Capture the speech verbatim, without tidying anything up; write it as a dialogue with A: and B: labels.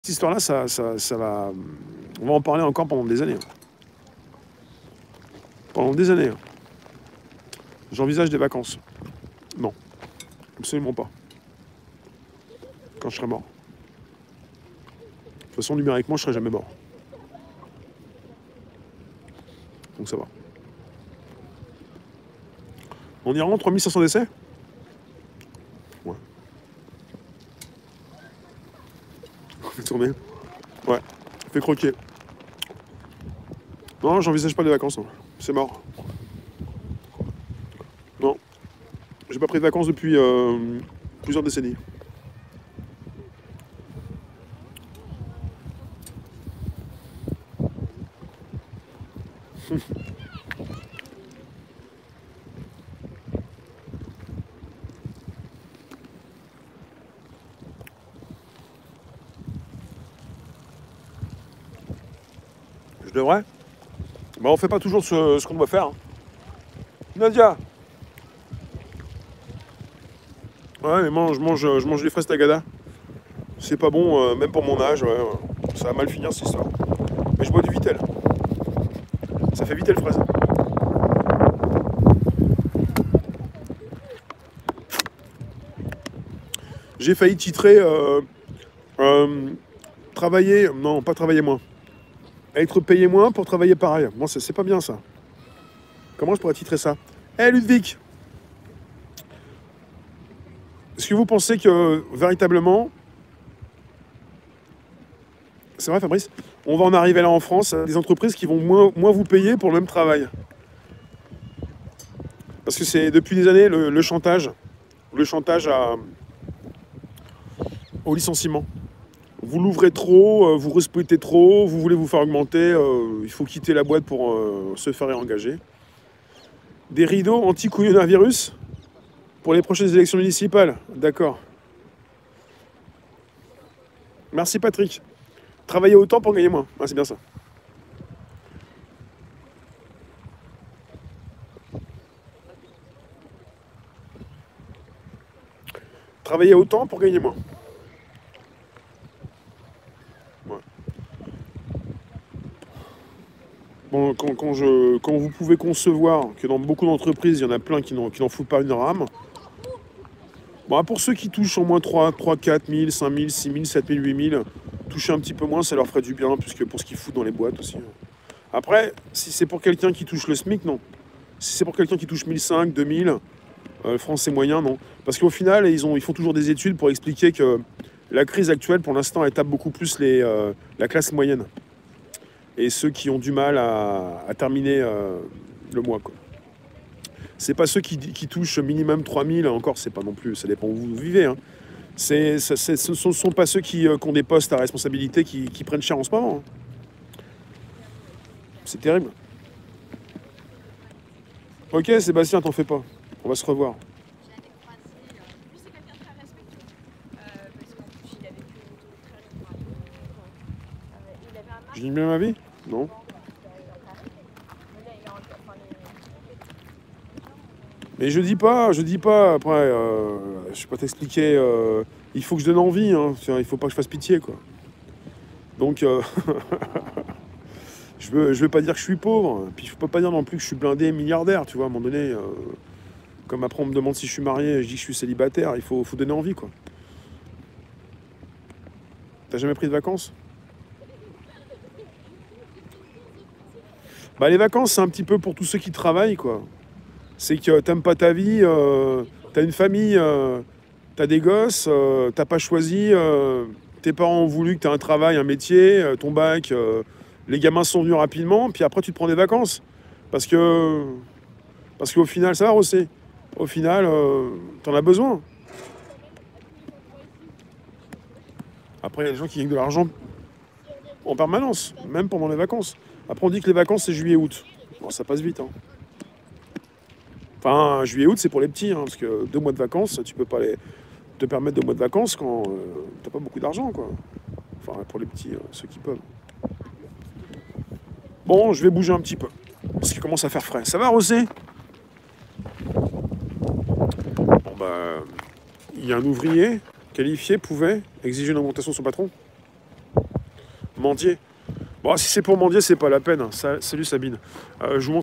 A: Cette histoire-là, ça, ça, ça va... On va en parler encore pendant des années. Pendant des années. J'envisage des vacances. Non. Absolument pas. Quand je serai mort. De toute façon, numériquement, je serai jamais mort. Donc ça va. On ira en trois mille cinq cents décès? Ouais. Fais tourner. Ouais. Fais croquer. Non, j'envisage pas de vacances. hein. C'est mort. Non. J'ai pas pris de vacances depuis euh, plusieurs décennies. Je devrais. Bah on fait pas toujours ce, ce qu'on doit faire. hein. Nadia. Ouais, mais mange, mange, je mange les fraises tagada. C'est pas bon, euh, même pour mon âge. Ouais, ouais. Ça va mal finir cette histoire. Mais je bois du Vitel. Ça fait Vitel fraise. J'ai failli titrer euh, euh, travailler. Non, pas travailler moins. Être payé moins pour travailler pareil. Moi, c'est c'est pas bien ça. Comment je pourrais titrer ça? Eh Ludwig, est-ce que vous pensez que véritablement, c'est vrai Fabrice, on va en arriver là en France à des entreprises qui vont moins, moins vous payer pour le même travail? Parce que c'est depuis des années le, le chantage, le chantage à, au licenciement. Vous l'ouvrez trop, euh, vous respectez trop, vous voulez vous faire augmenter, euh, il faut quitter la boîte pour euh, se faire réengager. Des rideaux anti-coronavirus pour les prochaines élections municipales. D'accord. Merci Patrick. Travailler autant pour gagner moins. Ah, c'est bien ça. Travailler autant pour gagner moins. Ouais. Bon, quand, quand je, quand vous pouvez concevoir que dans beaucoup d'entreprises, il y en a plein qui n'en, qui n'en foutent pas une rame. Bon, pour ceux qui touchent au moins trois, quatre mille, cinq mille, six mille, sept mille, huit mille, toucher un petit peu moins, ça leur ferait du bien, puisque pour ce qu'ils foutent dans les boîtes aussi. Après, si c'est pour quelqu'un qui touche le SMIC, non. Si c'est pour quelqu'un qui touche mille cinq cents, deux mille, euh, français moyen, non. Parce qu'au final, ils, ont, ils font toujours des études pour expliquer que la crise actuelle, pour l'instant, elle tape beaucoup plus les, euh, la classe moyenne. Et ceux qui ont du mal à, à terminer euh, le mois, quoi. C'est pas ceux qui, qui touchent minimum trois mille, encore, c'est pas non plus, ça dépend où vous vivez. Hein. C'est, ça, c'est, ce ne sont pas ceux qui, euh, qui ont des postes à responsabilité qui, qui prennent cher en ce moment. hein. C'est terrible. Ok, Sébastien, t'en fais pas. On va se revoir. Je dis bien ma vie? Non. Mais je dis pas, je dis pas, après, euh, je vais pas t'expliquer, euh, il faut que je donne envie, hein, il faut pas que je fasse pitié, quoi. Donc, euh, je veux, je veux pas dire que je suis pauvre, puis je peux pas dire non plus que je suis blindé milliardaire, tu vois, à un moment donné, euh, comme après on me demande si je suis marié, je dis que je suis célibataire, il faut, faut donner envie, quoi. T'as jamais pris de vacances? Bah les vacances, c'est un petit peu pour tous ceux qui travaillent, quoi. C'est que t'aimes pas ta vie, euh, t'as une famille, euh, t'as des gosses, euh, t'as pas choisi, euh, tes parents ont voulu que t'aies un travail, un métier, euh, ton bac, euh, les gamins sont venus rapidement, puis après tu te prends des vacances. Parce que, parce qu'au final, ça va aussi. Au final, euh, t'en as besoin. Après, il y a des gens qui gagnent de l'argent en permanence, même pendant les vacances. Après, on dit que les vacances, c'est juillet-août. Bon, ça passe vite, hein. Enfin, juillet-août, c'est pour les petits, hein, parce que deux mois de vacances, tu peux pas les, te permettre deux mois de vacances quand euh, t'as pas beaucoup d'argent, quoi. Enfin, pour les petits, euh, ceux qui peuvent. Bon, je vais bouger un petit peu, parce qu'il commence à faire frais. Ça va, Rosé? Bon, bah, il y a un ouvrier qualifié pouvait exiger une augmentation de son patron. mendier. Bon, si c'est pour mendier, c'est pas la peine. Ça, salut Sabine. Euh, je vous montre